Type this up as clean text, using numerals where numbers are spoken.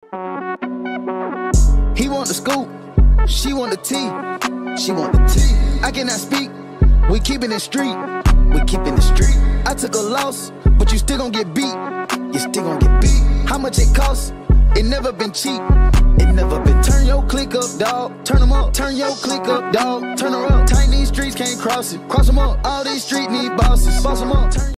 He want the scoop, she want the tea. She want the tea. I cannot speak, we keeping it street. We keeping it street. I took a loss, but you still gon' get beat. You still gon' get beat. How much it costs? It never been cheap. It never been. Turn your click up, dog. Turn them up. Turn your click up, dog. Turn her up. Tiny streets can't cross it. Cross them up. All these streets need bosses. Boss them up. Turn